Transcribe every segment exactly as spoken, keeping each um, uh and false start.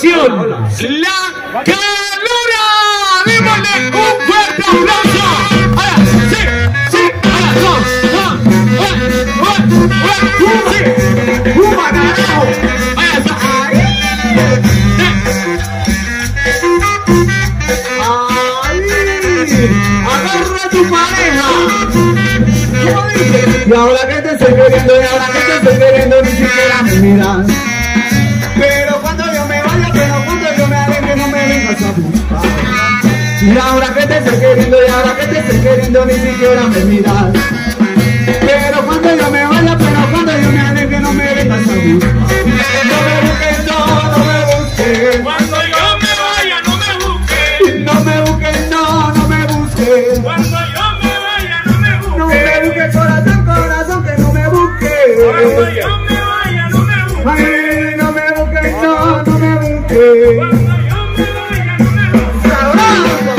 agrupación La Calora. Démosle un fuerte aplauso. Ahora, sí, sí, ahora, dos, dos, dos, dos, dos, sí, un carajo. Ahora está. Agarra a tu pareja. ¿Cómo dice? Y ahora que te estoy queriendo, y ahora que te estoy queriendo, ni siquiera me miras. Pero cuando yo me vaya, pero cuando yo me aleje, no me vengas a buscar. Y ahora que te estoy queriendo, y ahora que te estoy queriendo, ni siquiera me miras. Pero cuando yo me vaya, pero cuando yo me aleje, no me vengas a buscar. No me busques, no, no me busques. Cuando yo me vaya, no me busques. No me busques, no, no me busques. Cuando yo me vaya, no me busques. No me busques, corazón, corazón, que no me busques. Cuando yo me vaya, no me busques. Ay, no me busques, no, no me busques. Cuando yo me vaya, no me busques. ¡Sabroso!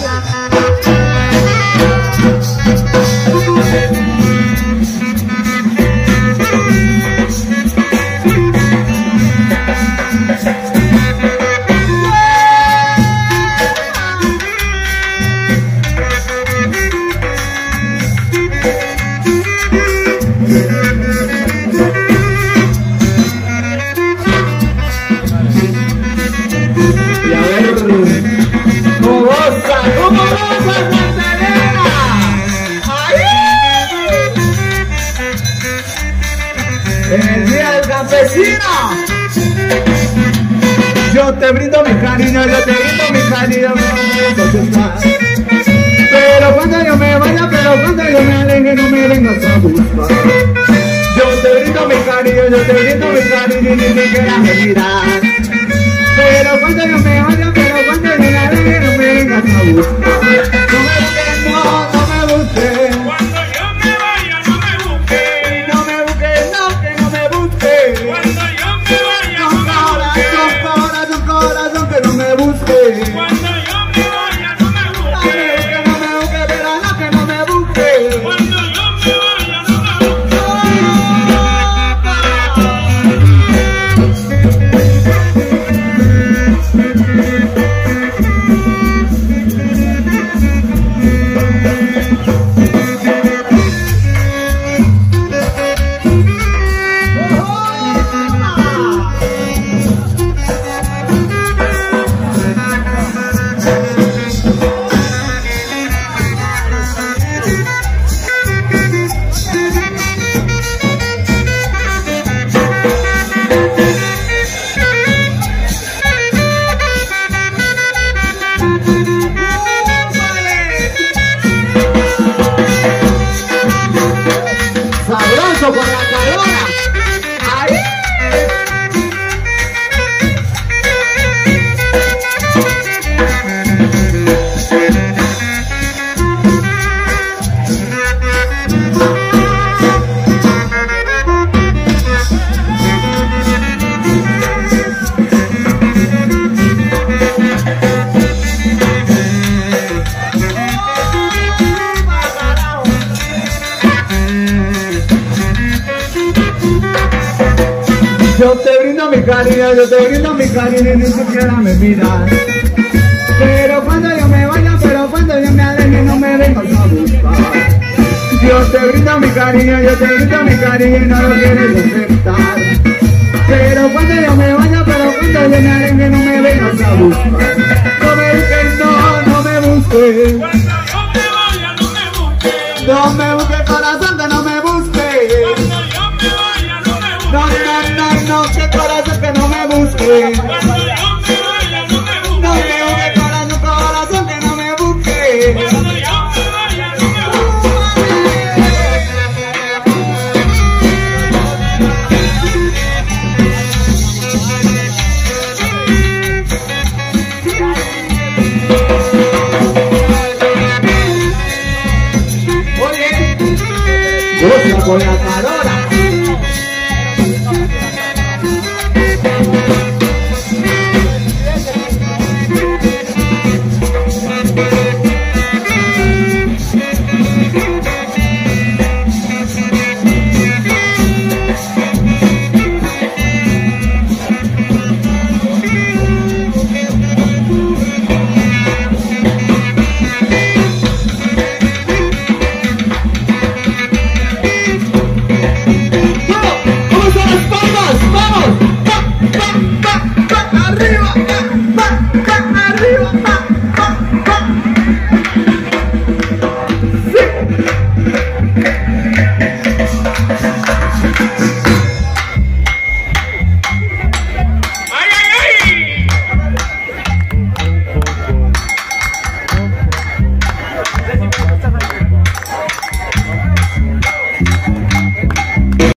Y a ver, ¿cómo goza? ¿Cómo goza Santanera? ¡Ay! En el día del campesino, yo te brindo mi cariño, yo te brindo mi cariño, ¿dónde estás? Pero cuando yo me vaya, pero cuando yo me aleje, no me vengas a buscar. Yo te brindo mi cariño, yo te brindo mi cariño, y ni siquiera me miras. Pero cuando yo me vaya, pero cuando yo me aleje, no me vengas a buscar. No me busques, no, no me busques. Cuando yo me vaya, no me busques. No me busques, no, que no me busques. Cuando yo me vaya, no Con me corazón, busques. corazón, corazón, que no me busques. Cuando yo me vaya, no me No me busques. busques, no me busques, pero no, que no me busques. Cuando yo me vaya, no me busques. Sabroso con la calora. ¡Ahí! Yo te brindo mi cariño, yo te brindo mi cariño y ni siquiera me miras. Pero cuando yo me vaya, pero cuando yo me aleje, no me vengas a buscar. Yo te brindo mi cariño, yo te brindo mi cariño y no lo quieres aceptar. Pero cuando yo me vaya, pero cuando yo me aleje, no me vengas a buscar. No me busques, no, no me busques. Cuando yo me vaya, no me busques. No me busques, corazón, que no me busques. Cuando yo me vaya, no me busques. No, no, no, no, que corazón, que no me busques. Cuando yo me vaya, no me busques. No me busques, corazón, corazón, que no me busques. Cuando yo me vaya, no me busques. Oye, goza con la calora.